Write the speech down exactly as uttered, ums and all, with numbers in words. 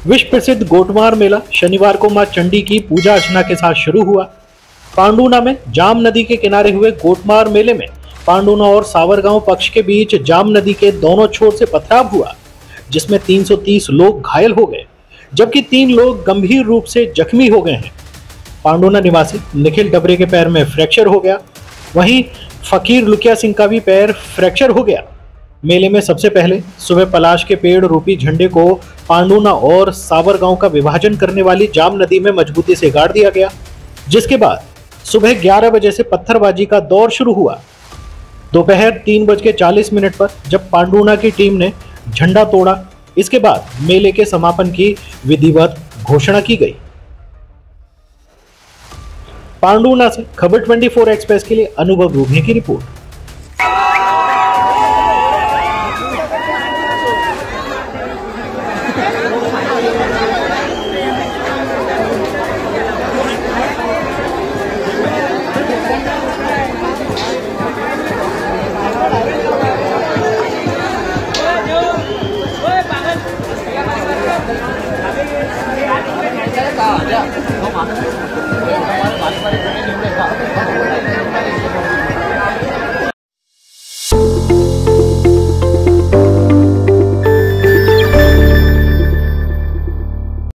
विश्व प्रसिद्ध गोटमार मेला शनिवार को मां चंडी की पूजा अर्चना के साथ शुरू हुआ। पांडुना में जाम नदी के किनारे हुए गोटमार मेले में पांडुना और सावरगांव पक्ष के बीच जाम नदी के दोनों छोर से पथराव हुआ, जिसमें तीन सौ तीस लोग घायल हो गए, जबकि तीन लोग गंभीर रूप से जख्मी हो गए हैं। पांडुना निवासी निखिल डबरे के पैर में फ्रैक्चर हो गया, वहीं फकीर लुकिया सिंह का भी पैर फ्रैक्चर हो गया। मेले में सबसे पहले सुबह पलाश के पेड़ रूपी झंडे को पांडुना और सावरगांव का विभाजन करने वाली जाम नदी में मजबूती से गाड़ दिया गया, जिसके बाद सुबह ग्यारह बजे से पत्थरबाजी का दौर शुरू हुआ। दोपहर तीन बज के चालीस मिनट पर जब पांडुना की टीम ने झंडा तोड़ा, इसके बाद मेले के समापन की विधिवत घोषणा की गई। पांडुना से खबर चौबीस एक्सप्रेस के लिए अनुभव रूबे की रिपोर्ट।